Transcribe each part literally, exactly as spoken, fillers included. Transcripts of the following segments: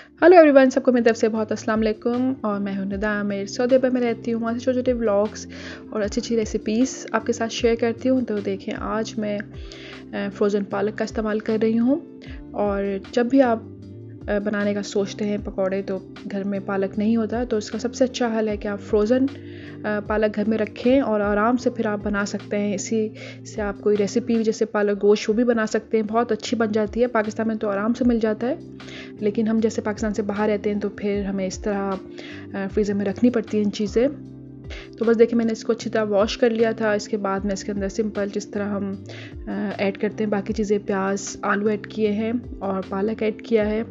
Hello everyone, सबको मेरी तरफ से बहुत अस्सलाम वालेकुम। और मैं हूं निदा आमिर। सऊदी अरब में रहती हूँ। वहाँ से छोटे छोटे व्लॉग्स और अच्छी अच्छी रेसिपीज़ आपके साथ शेयर करती हूँ। तो देखें, आज मैं फ्रोज़न पालक का इस्तेमाल कर रही हूँ। और जब भी आप बनाने का सोचते हैं पकौड़े, तो घर में पालक नहीं होता, तो इसका सबसे अच्छा हल है कि आप फ्रोज़न पालक घर में रखें और आराम से फिर आप बना सकते हैं। इसी से आप कोई रेसिपी जैसे पालक गोश्त वो भी बना सकते हैं, बहुत अच्छी बन जाती है। पाकिस्तान में तो आराम से मिल जाता है, लेकिन हम जैसे पाकिस्तान से बाहर रहते हैं तो फिर हमें इस तरह फ्रीज़र में रखनी पड़ती हैं इन चीज़ें। तो बस देखिए, मैंने इसको अच्छी तरह वॉश कर लिया था। इसके बाद मैं इसके अंदर सिंपल जिस तरह हम ऐड करते हैं बाकी चीज़ें, प्याज आलू ऐड किए हैं और पालक ऐड किया है।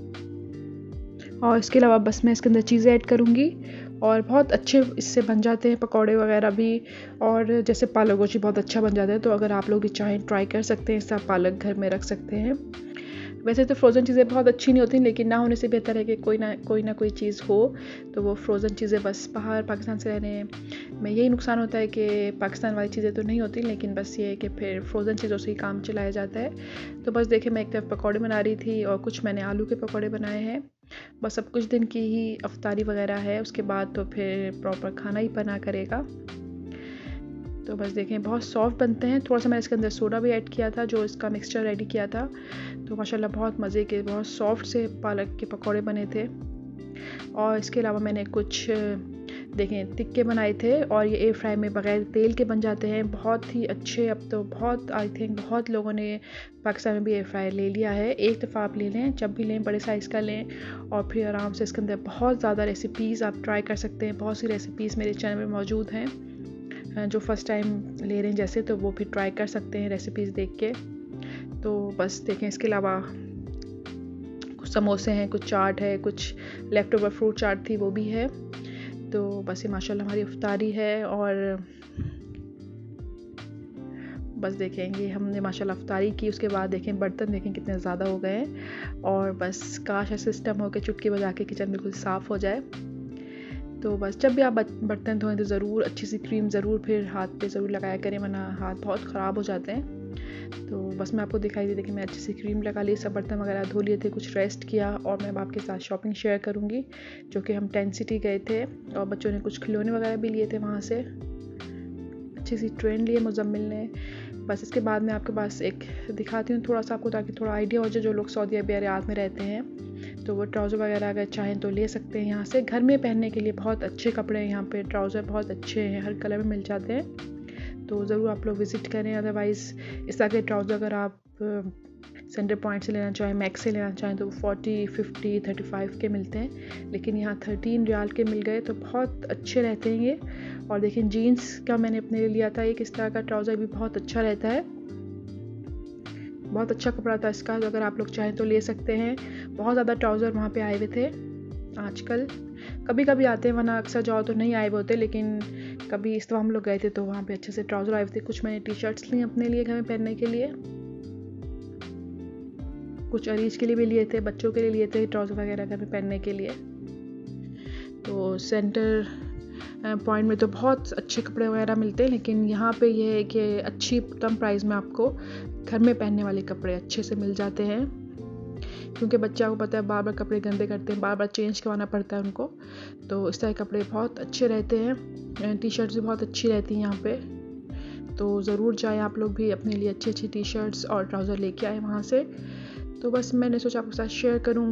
और इसके अलावा बस मैं इसके अंदर चीज़ें ऐड करूँगी और बहुत अच्छे इससे बन जाते हैं पकौड़े वगैरह भी। और जैसे पालक गोश्त बहुत अच्छा बन जाता है, तो अगर आप लोग भी चाहें ट्राई कर सकते हैं, इससे पालक घर में रख सकते हैं। वैसे तो फ्रोज़न चीज़ें बहुत अच्छी नहीं होती, लेकिन ना होने से बेहतर है कि कोई ना कोई ना कोई चीज़ हो। तो वो फ्रोज़न चीज़ें बस बाहर पाकिस्तान से रहने में यही नुकसान होता है कि पाकिस्तान वाली चीज़ें तो नहीं होती, लेकिन बस ये है कि फिर फ्रोज़न चीज़ों से ही काम चलाया जाता है। तो बस देखिए, मैं एक तरफ पकौड़े बना रही थी और कुछ मैंने आलू के पकौड़े बनाए हैं। बस अब कुछ दिन की ही अफ्तारी वगैरह है, उसके बाद तो फिर प्रॉपर खाना ही बना करेगा। तो बस देखें, बहुत सॉफ्ट बनते हैं। थोड़ा सा मैंने इसके अंदर सोडा भी ऐड किया था जो इसका मिक्सचर रेडी किया था। तो माशाल्लाह बहुत मज़े के, बहुत सॉफ्ट से पालक के पकौड़े बने थे। और इसके अलावा मैंने कुछ देखें टिक्के बनाए थे, और ये एयर फ्राई में बग़ैर तेल के बन जाते हैं, बहुत ही अच्छे। अब तो बहुत आई थिंक बहुत लोगों ने पाकिस्तान में भी एयर फ्राई ले लिया है। एक दफ़ा आप ले लें, जब भी लें बड़े साइज़ का लें, और फिर आराम से इसके अंदर बहुत ज़्यादा रेसिपीज़ आप ट्राई कर सकते हैं। बहुत सी रेसिपीज़ मेरे चैनल में मौजूद हैं, जो फ़र्स्ट टाइम ले रहे हैं जैसे, तो वो फिर ट्राई कर सकते हैं रेसिपीज़ देख के। तो बस देखें, इसके अलावा कुछ समोसे हैं, कुछ चाट है, कुछ लेफ़्ट ओवर फ्रूट चाट थी वो भी है। तो बस ये माशाल्लाह हमारी इफ्तारी है। और बस देखें, ये हमने माशाल्लाह इफ्तारी की। उसके बाद देखें बर्तन देखें कितने ज़्यादा हो गए हैं, और बस काश ऐसा सिस्टम हो कि चुटकी बजा के किचन बिल्कुल साफ़ हो जाए। तो बस जब भी आप बर्तन धोएं तो ज़रूर अच्छी सी क्रीम ज़रूर फिर हाथ पे ज़रूर लगाया करें, वरना हाथ बहुत ख़राब हो जाते हैं। तो बस मैं आपको दिखाई दी, देखिए मैं अच्छी सी क्रीम लगा ली, सब बर्तन वगैरह धो लिए थे, कुछ रेस्ट किया। और मैं आपके साथ शॉपिंग शेयर करूँगी, जो कि हम टेंट सिटी गए थे और बच्चों ने कुछ खिलौने वगैरह भी लिए थे वहाँ से। अच्छी सी ट्रेन लिए मुजम्मिल ने। बस इसके बाद मैं आपके पास एक दिखाती हूँ थोड़ा सा आपको, ताकि थोड़ा आइडिया हो जाए जो लोग सऊदी अरब में रहते हैं। तो वो ट्राउज़र वगैरह अगर चाहें तो ले सकते हैं यहाँ से। घर में पहनने के लिए बहुत अच्छे कपड़े हैं यहाँ पे, ट्राउज़र बहुत अच्छे हैं, हर कलर में मिल जाते हैं। तो ज़रूर आप लोग विज़िट करें। अदरवाइज़ इस तरह के ट्राउज़र अगर आप सेंटर पॉइंट से लेना चाहें, मैक्स से लेना चाहें, तो फोर्टी फिफ्टी थर्टी फाइव के मिलते हैं, लेकिन यहाँ थर्टीन रियाल के मिल गए, तो बहुत अच्छे रहते हैं ये। और देखिए, जीन्स का मैंने अपने लिए लिया था एक इस तरह का ट्राउज़र, भी बहुत अच्छा रहता है, बहुत अच्छा कपड़ा था इसका। तो अगर आप लोग चाहें तो ले सकते हैं। बहुत ज़्यादा ट्राउज़र वहाँ पे आए हुए थे आजकल, कभी कभी आते हैं, वरना अक्सर जाओ तो नहीं आए हुए होते। लेकिन कभी इस दफ़ा हम लोग गए थे तो वहाँ पे अच्छे से ट्राउज़र आए हुए थे। कुछ मैंने टी शर्ट्स ली अपने लिए घर में पहनने के लिए, कुछ अरीज के लिए भी लिए थे, बच्चों के लिए लिए थे ट्राउज़र वगैरह घर में पहनने के लिए। तो सेंटर पॉइंट में तो बहुत अच्छे कपड़े वगैरह मिलते हैं, लेकिन यहाँ पे ये है कि अच्छी कम प्राइस में आपको घर में पहनने वाले कपड़े अच्छे से मिल जाते हैं। क्योंकि बच्चा को पता है बार बार कपड़े गंदे करते हैं, बार बार चेंज करवाना पड़ता है उनको, तो इस तरह के कपड़े बहुत अच्छे रहते हैं। टी शर्ट्स भी बहुत अच्छी रहती हैं यहाँ पे। तो ज़रूर जाएँ आप लोग भी, अपने लिए अच्छी अच्छी टी शर्ट्स और ट्राउज़र लेके आए वहाँ से। तो बस मैंने सोचा आपके साथ शेयर करूँ।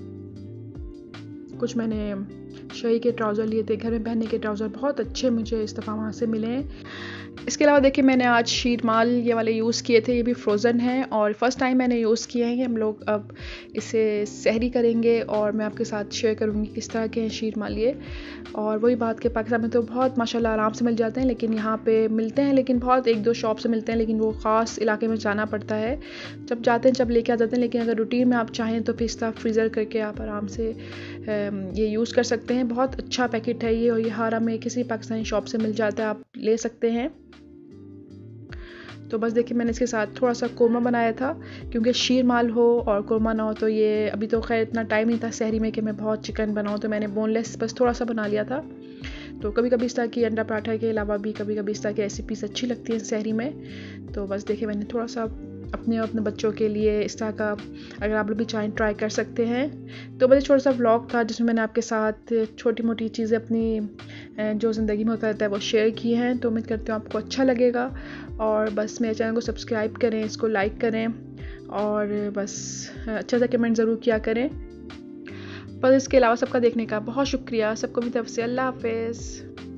कुछ मैंने शही के ट्राउज़र लिए थे, घर में पहनने के ट्राउज़र बहुत अच्छे मुझे इस दफ़ा वहाँ से मिले हैं। इसके अलावा देखिए, मैंने आज शीर माल ये वाले यूज़ किए थे, ये भी फ्रोज़न हैं और फ़र्स्ट टाइम मैंने यूज़ किए हैं। हम लोग अब इसे सहरी करेंगे और मैं आपके साथ शेयर करूँगी किस तरह के हैं शीर माल ये। और वही बात कि पाकिस्तान में तो बहुत माशाल्लाह आराम से मिल जाते हैं, लेकिन यहाँ पे मिलते हैं, लेकिन बहुत एक दो शॉप से मिलते हैं, लेकिन वो ख़ास इलाके में जाना पड़ता है। जब जाते हैं जब लेके आ जाते हैं, लेकिन अगर रूटीन में आप चाहें तो फिर इस तरह फ्रीज़र करके आप आराम से ये यूज़ कर सकते हैं। बहुत अच्छा पैकेट है ये, और ये हारा में किसी पाकिस्तानी शॉप से मिल जाता है, आप ले सकते हैं। तो बस देखिए, मैंने इसके साथ थोड़ा सा कोरमा बनाया था, क्योंकि शीर माल हो और कोरमा ना हो तो ये, अभी तो खैर इतना टाइम नहीं था सहरी में कि मैं बहुत चिकन बनाऊँ, तो मैंने बोनलेस बस थोड़ा सा बना लिया था। तो कभी कभी इस तरह की अंडा पराठा के अलावा भी कभी कभी इस तरह की रेसिपीज़ अच्छी लगती हैं सहरी में। तो बस देखिए, मैंने थोड़ा सा अपने और अपने बच्चों के लिए इस तरह का अगर आप लोग भी चाहें ट्राई कर सकते हैं। तो बस छोटा सा व्लॉग था जिसमें मैंने आपके साथ छोटी मोटी चीज़ें अपनी जो ज़िंदगी में होता रहता है वो शेयर की हैं। तो उम्मीद करती हूँ आपको अच्छा लगेगा और बस मेरे चैनल को सब्सक्राइब करें, इसको लाइक करें और बस अच्छा सा कमेंट ज़रूर किया करें। बस इसके अलावा सबका देखने का बहुत शुक्रिया। सबको मेरी तरफ से अल्लाह हाफ़िज़।